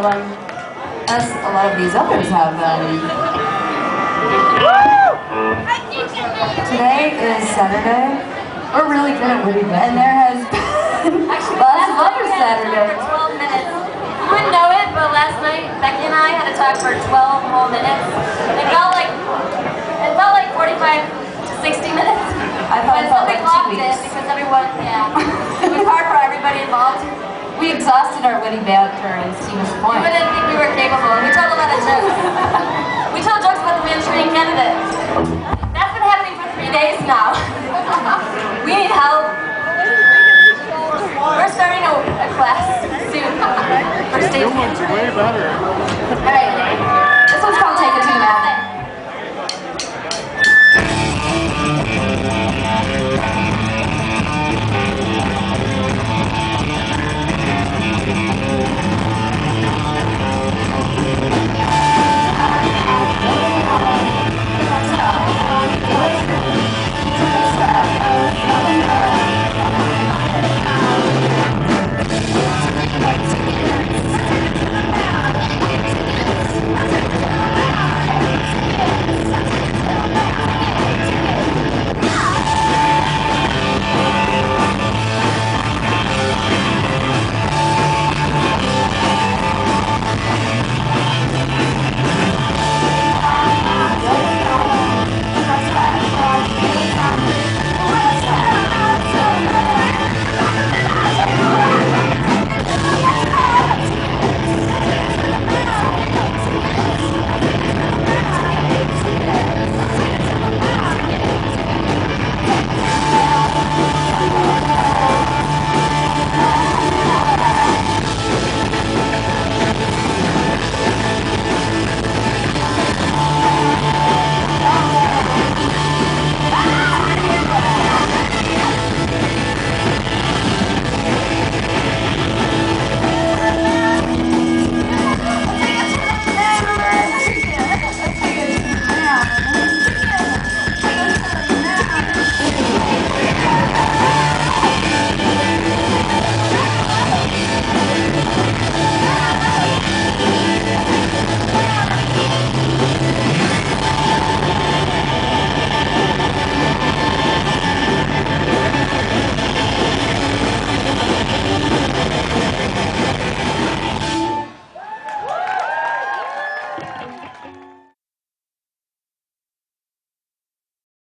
as a lot of these others have. Today is Saturday. We're really good at witty bits. And there has been lots of other Saturdays. For 12 minutes. You wouldn't know it, but last night, Becky and I had to talk for 12 whole minutes. It felt like 45 to 60 minutes. I thought it felt like 2 weeks. Because everyone, it was hard for everybody involved. We exhausted our witty banter and Steve's point. We didn't think we were capable. We told a lot of jokes. We told jokes about the Manchurian candidate. That's been happening for 3 days now. We need help. We're starting a class soon. For stage. Way better. All right.